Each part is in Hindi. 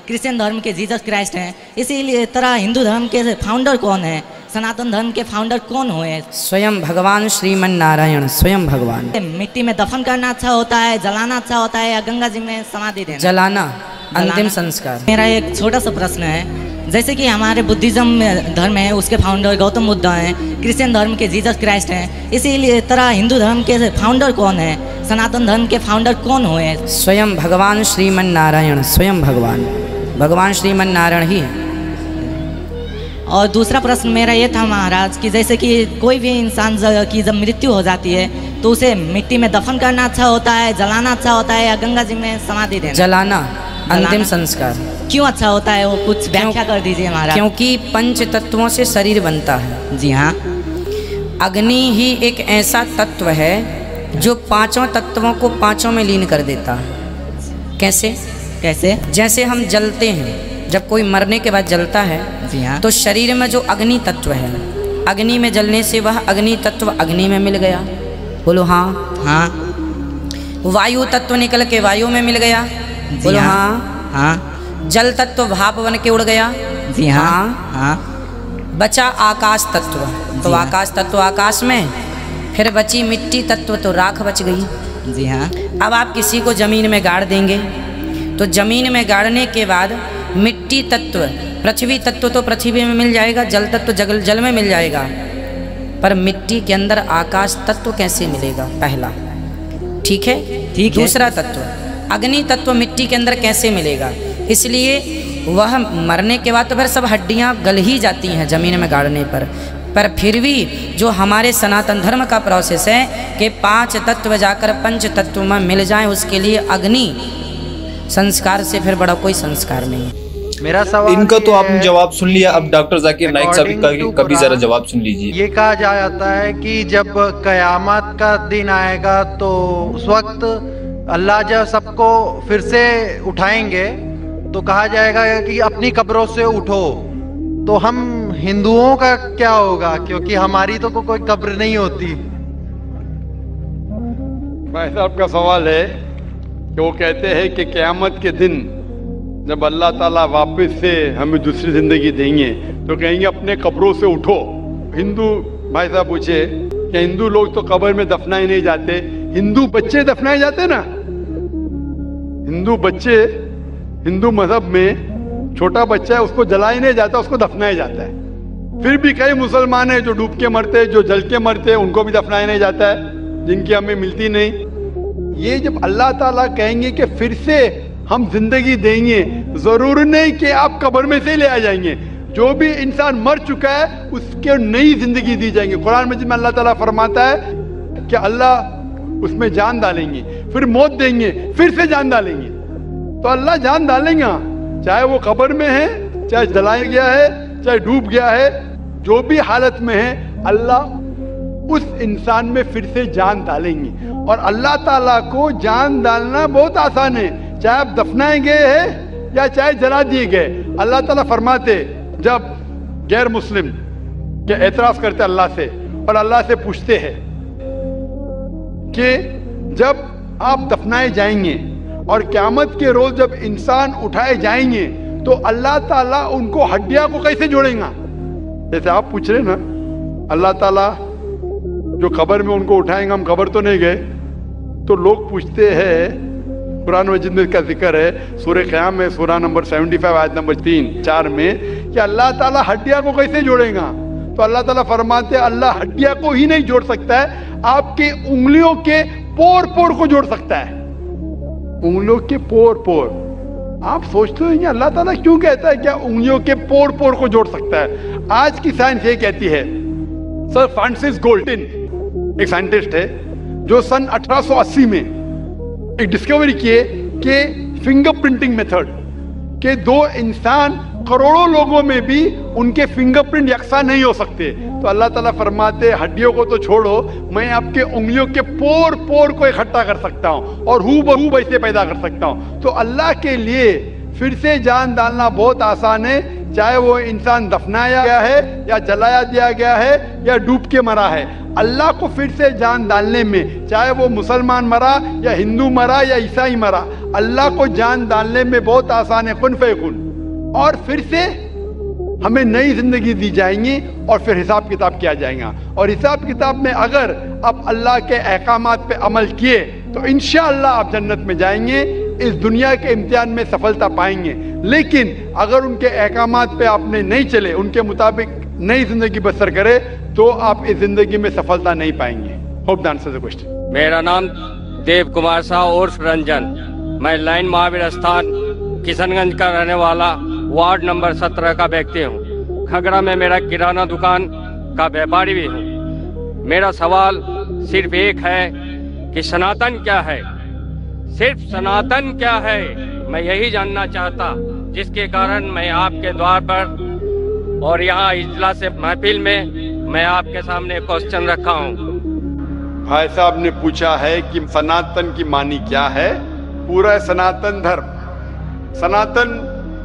क्रिश्चियन धर्म के जीसस क्राइस्ट हैं, इसीलिए तरह हिंदू धर्म के फाउंडर कौन है, सनातन धर्म के फाउंडर कौन हुए? स्वयं भगवान श्रीमन नारायण, स्वयं भगवान। मिट्टी में दफन करना अच्छा होता है, जलाना अच्छा होता है, या गंगा जी में समाधि देना? जलाना, अंतिम संस्कार। मेरा एक छोटा सा प्रश्न है, जैसे कि हमारे बुद्धिज्म धर्म है उसके फाउंडर गौतम बुद्ध हैं, क्रिश्चियन धर्म के जीसस क्राइस्ट हैं, इसीलिए तरह हिंदू धर्म के फाउंडर कौन है, सनातन धर्म के फाउंडर कौन हुए? स्वयं भगवान श्रीमन नारायण, स्वयं भगवान, भगवान श्रीमन नारायण ही है। और दूसरा प्रश्न मेरा ये था महाराज कि जैसे कि कोई भी इंसान की जब मृत्यु हो जाती है तो उसे मिट्टी में दफन करना अच्छा होता है, जलाना अच्छा होता है, या गंगा जी में समाधि देना? जलाना, अंतिम संस्कार। क्यों अच्छा होता है, वो कुछ व्याख्या कर दीजिए महाराज। क्योंकि पंच तत्वों से शरीर बनता है। जी हाँ। अग्नि ही एक ऐसा तत्व है जो पांचों तत्वों को पांचों में लीन कर देता है। कैसे? कैसे? जैसे हम जलते हैं, जब कोई मरने के बाद जलता है, जी हाँ, तो शरीर में जो अग्नि तत्व है, अग्नि में जलने से वह अग्नि तत्व अग्नि में मिल गया। बोलो हाँ। हाँ। वायु तत्व निकल के वायु में मिल गया। बोलो हाँ। हाँ। जल तत्व भाप बन के उड़ गया। जी हाँ। हाँ। बचा आकाश तत्व, तो आकाश तत्व आकाश में, फिर बची मिट्टी तत्व तो राख बच गई। जी हाँ। अब आप किसी को जमीन में गाड़ देंगे तो जमीन में गाड़ने के बाद मिट्टी तत्व, पृथ्वी तत्व तो पृथ्वी में मिल जाएगा, जल तत्व जल में मिल जाएगा, पर मिट्टी के अंदर आकाश तत्व कैसे मिलेगा? पहला, ठीक है। ठीक है। दूसरा तत्व अग्नि तत्व मिट्टी के अंदर कैसे मिलेगा? इसलिए वह मरने के बाद तो फिर सब हड्डियां गल ही जाती हैं जमीन में गाड़ने पर फिर भी जो हमारे सनातन धर्म का प्रोसेस है कि पांच तत्व जाकर पंच तत्व में मिल जाएं, उसके लिए अग्नि संस्कार से फिर बड़ा कोई संस्कार नहीं है। मेरा सवाल इनका तो आपने जवाब सुन लिया, अब डॉक्टर जाकिर नाइक साहब का भी जरा जवाब सुन लीजिए। ये कहा जाता है कि जब कयामत का दिन आएगा तो उस वक्त अल्लाह जब सबको फिर से उठाएंगे तो कहा जाएगा कि अपनी कब्रों से उठो। तो हम हिंदुओं का क्या होगा, क्योंकि हमारी तो कोई कब्र नहीं होती। भाई साहब का सवाल है कि वो कहते हैं कि क़यामत के दिन जब अल्लाह ताला वापस से हमें दूसरी ज़िंदगी देंगे तो कहेंगे अपने कब्रों से उठो। हिंदू भाई साहब पूछे कि हिंदू लोग तो कब्र में दफनाए नहीं जाते, हिंदू बच्चे दफनाए जाते ना। हिंदू बच्चे, हिंदू मजहब में छोटा बच्चा है उसको जलाया नहीं जाता, उसको दफनाया जाता है। फिर भी कई मुसलमान हैं जो डूब के मरते हैं, जो जल के मरते हैं, उनको भी दफनाया नहीं जाता है, जिनकी हमें मिलती नहीं। ये जब अल्लाह ताला कहेंगे कि फिर से हम जिंदगी देंगे, जरूर नहीं कि आप कब्र में से ले आ जाएंगे। जो भी इंसान मर चुका है उसके नई जिंदगी दी जाएंगे। कुरान मजीद में अल्लाह ताला फरमाता है कि अल्लाह उसमें जान डालेंगे, फिर मौत देंगे, फिर से जान डालेंगे। तो अल्लाह जान डालेंगे, चाहे वो कब्र में है, चाहे जलाया गया है, चाहे डूब गया है, जो भी हालत में है अल्लाह उस इंसान में फिर से जान डालेंगे। और अल्लाह ताला को जान डालना बहुत आसान है, चाहे आप दफनाए गए हैं या चाहे जला दिए गए। अल्लाह ताला फरमाते जब गैर मुस्लिम के एतराज करते अल्लाह से और अल्लाह से पूछते हैं कि जब आप दफनाए जाएंगे और क़यामत के रोज जब इंसान उठाए जाएंगे तो अल्लाह ताला उनको हड्डियां को कैसे जोड़ेगा? जैसे आप पूछ रहे ना, अल्लाह ताला जो कब्र में उनको उठाएंगे, हम कब्र तो नहीं गए, तो लोग पूछते हैं, कुरान मजीद में इसका जिक्र है सूरह क़याम में, सूरह नंबर 75 आयत नंबर 3-4 में, कि अल्लाह ताला हड्डियां को कैसे जोड़ेगा? तो अल्लाह ताला फरमाते हैं अल्लाह हड्डियां को ही नहीं जोड़ सकता है, आपके उंगलियों के पोर पोर को जोड़ सकता है। उंगलियों के पोर पोर। आप सोचते हो अल्लाह ताला क्यों कहता है क्या उंगलियों के पोर पोर को जोड़ सकता है? आज की साइंस ये कहती है, सर फ्रांसिस गोल्टिन एक साइंटिस्ट है जो सन 1880 में एक डिस्कवरी किए कि फिंगरप्रिंटिंग मेथड के दो इंसान करोड़ों लोगों में भी उनके फिंगरप्रिंट यकसा नहीं हो सकते। तो अल्लाह ताला फरमाते हड्डियों को तो छोड़ो, मैं आपके उंगलियों के पोर पोर को इकट्ठा कर सकता हूँ और हूबहू वैसे पैदा कर सकता हूँ। तो अल्लाह के लिए फिर से जान डालना बहुत आसान है, चाहे वो इंसान दफनाया गया है या जलाया दिया गया है या डूब के मरा है। अल्लाह को फिर से जान डालने में, चाहे वो मुसलमान मरा या हिंदू मरा या ईसाई मरा, अल्लाह को जान डालने में बहुत आसान है, कुन फयकुन। और फिर से हमें नई जिंदगी दी जाएंगी और फिर हिसाब किताब किया जाएगा। और हिसाब किताब में अगर आप अल्लाह के अहकामात पे अमल किए तो इंशाअल्लाह आप जन्नत में जाएंगे, इस दुनिया के इम्तिहान में सफलता पाएंगे। लेकिन अगर उनके अहकामात पे आपने नहीं चले, उनके मुताबिक नई जिंदगी बसर करे, तो आप इस जिंदगी में सफलता नहीं पाएंगे। Hope the answer the question. मेरा नाम देव कुमार शाह उर्फ रंजन, मैं लाइन महावीर स्थान किशनगंज का रहने वाला वार्ड नंबर 17 का व्यक्ति हूँ। खगड़ा में मेरा किराना दुकान का व्यापारी भी हूँ। मेरा सवाल सिर्फ एक है कि सनातन क्या है, सिर्फ सनातन क्या है, मैं यही जानना चाहता, जिसके कारण मैं आपके द्वार पर और यहाँ इजलास महफिल में मैं आपके सामने क्वेश्चन रखा हूँ। भाई साहब ने पूछा है कि सनातन की मानी क्या है। पूरा सनातन धर्म, सनातन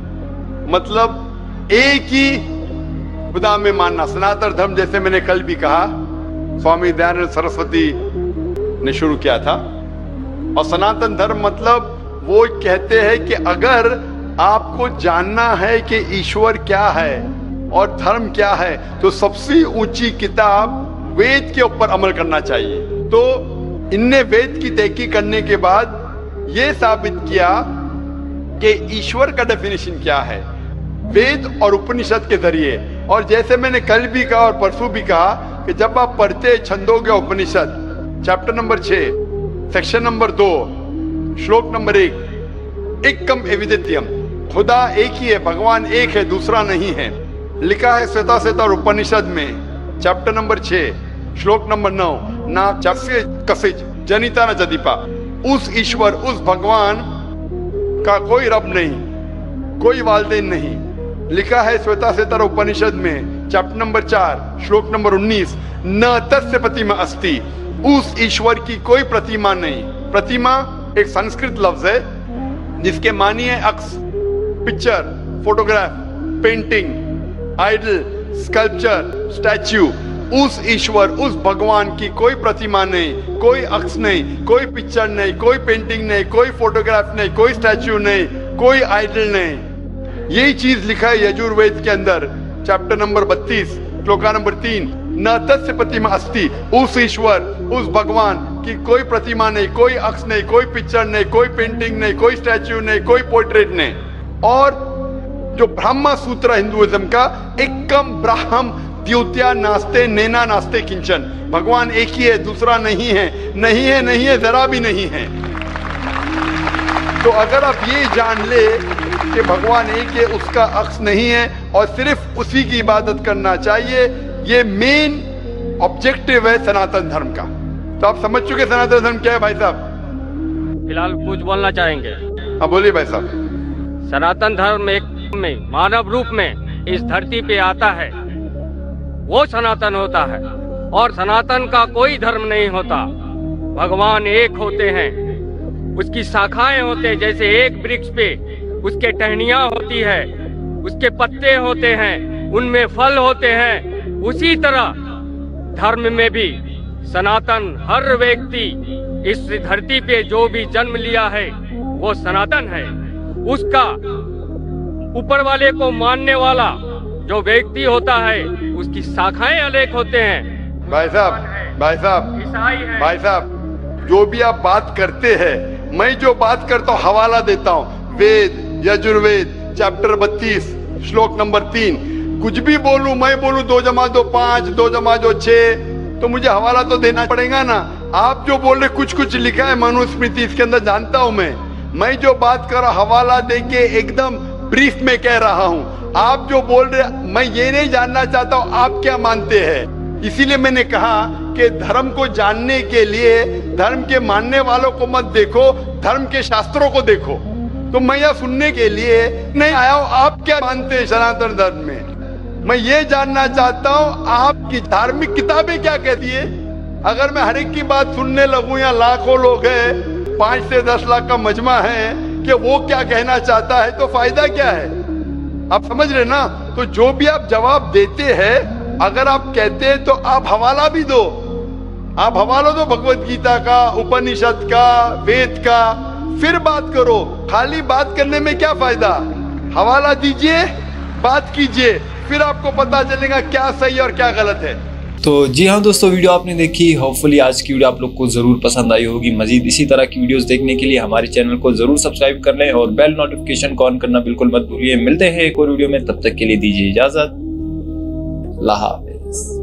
मतलब एक ही खुदा में मानना। सनातन धर्म जैसे मैंने कल भी कहा, स्वामी दयानंद सरस्वती ने शुरू किया था। और सनातन धर्म मतलब वो कहते हैं कि अगर आपको जानना है कि ईश्वर क्या है और धर्म क्या है, तो सबसे ऊंची किताब वेद के ऊपर अमल करना चाहिए। तो इनने वेद की तहकीक करने के बाद ये साबित किया कि ईश्वर का डेफिनेशन क्या है, वेद और उपनिषद के जरिए। और जैसे मैंने कल भी कहा और परसों भी कहा कि जब आप पढ़ते Chandogya Upanishad chapter number 6 section number 2 श्लोक नंबर 1, एकम एविदित्यम, खुदा एक ही है, भगवान एक है, दूसरा नहीं है। लिखा है श्वेताश्वेतर उपनिषद में चैप्टर नंबर 6 श्लोक नंबर 9, ना चस्य कसिच जनिता न जदीपा। उस ईश्वर, उस भगवान का कोई रब नहीं, कोई वालदेन नहीं। लिखा है श्वेताश्वेतर उपनिषद में चैप्टर नंबर 4 श्लोक नंबर 19, न तस्य प्रतिमा अस्ति, उस ईश्वर की कोई प्रतिमा नहीं। प्रतिमा एक संस्कृत लफ्ज है जिसके मानी है अक्स, picture, photograph, painting, idol, sculpture, statue. उस ईश्वर, उस भगवान की कोई प्रतिमा नहीं, कोई अक्स नहीं, कोई पिक्चर नहीं, कोई पेंटिंग नहीं, कोई फोटोग्राफ नहीं, कोई स्टैच्यू नहीं, कोई आइडल नहीं। यही चीज लिखा है यजुर्वेद के अंदर चैप्टर नंबर 32 श्लोका नंबर 3, न तस्य प्रतिमा अस्ति, उस ईश्वर, उस भगवान की कोई प्रतिमा नहीं, कोई अक्स नहीं, कोई पिक्चर नहीं, कोई पेंटिंग नहीं, कोई स्टैच्यू नहीं, कोई पोर्ट्रेट नहीं। और जो ब्रह्मा सूत्र हिंदुइज्म का, एकम ब्राह्म द्योत्या नास्ते नेना नास्ते किंचन, भगवान एक ही है, दूसरा नहीं है, नहीं है, नहीं है, जरा भी नहीं है। तो अगर आप ये जान ले कि भगवान एक है, उसका अक्स नहीं है और सिर्फ उसी की इबादत करना चाहिए, ये मेन ऑब्जेक्टिव है सनातन धर्म का। तो आप समझ चुके सनातन धर्म क्या है भाई साहब? फिलहाल कुछ बोलना चाहेंगे? हाँ बोलिए भाई साहब। सनातन धर्म एक में मानव रूप में इस धरती पे आता है, वो सनातन होता है। और सनातन का कोई धर्म नहीं होता, भगवान एक होते हैं, उसकी शाखाएं होते हैं। जैसे एक वृक्ष पे उसके टहनियां होती है, उसके पत्ते होते हैं, उनमें फल होते हैं, उसी तरह धर्म में भी सनातन, हर व्यक्ति इस धरती पे जो भी जन्म लिया है वो सनातन है। उसका ऊपर वाले को मानने वाला जो व्यक्ति होता है उसकी शाखाएं अलग होते हैं। भाई साहब, भाई साहब, ईसाई है। भाई साहब, जो भी आप बात करते हैं, मैं जो बात करता हूँ हवाला देता हूँ, वेद यजुर्वेद चैप्टर 32 श्लोक नंबर 3। कुछ भी बोलूं, मैं बोलूं 2 जमा 2 5, 2 जमा 2 6, तो मुझे हवाला तो देना पड़ेगा ना। आप जो बोल रहे कुछ कुछ लिखा है मनुस्मृति, इसके अंदर जानता हूं मैं जो बात कर रहा हवाला देके एकदम ब्रीफ में कह रहा हूं। आप जो बोल रहे, मैं ये नहीं जानना चाहता हूं आप क्या मानते हैं। इसीलिए मैंने कहा कि धर्म को जानने के लिए धर्म के मानने वालों को मत देखो, धर्म के शास्त्रों को देखो। तो मैं यह सुनने के लिए नहीं आया हूं आप क्या मानते हैं सनातन धर्म में। मैं ये जानना चाहता हूं आपकी धार्मिक किताबें क्या कहती है। अगर मैं हर एक की बात सुनने लगूं, या लाखों लोग हैं, 5 से 10 लाख का मजमा है, कि वो क्या कहना चाहता है तो फायदा क्या है? आप समझ रहे ना? तो जो भी आप जवाब देते हैं, अगर आप कहते हैं तो आप हवाला भी दो, आप हवाला दो भगवत गीता का, उपनिषद का, वेद का, फिर बात करो। खाली बात करने में क्या फायदा? हवाला दीजिए, बात कीजिए, फिर आपको पता चलेगा क्या सही और क्या गलत है। तो जी हाँ दोस्तों, वीडियो आपने देखी, होपफुली आज की वीडियो आप लोग को जरूर पसंद आई होगी। मजीद इसी तरह की वीडियोस देखने के लिए हमारे चैनल को जरूर सब्सक्राइब कर लें और बेल नोटिफिकेशन को ऑन करना बिल्कुल मत भूलिए। मिलते हैं एक और वीडियो में, तब तक के लिए दीजिए इजाजत। अल्लाह हाफिज़।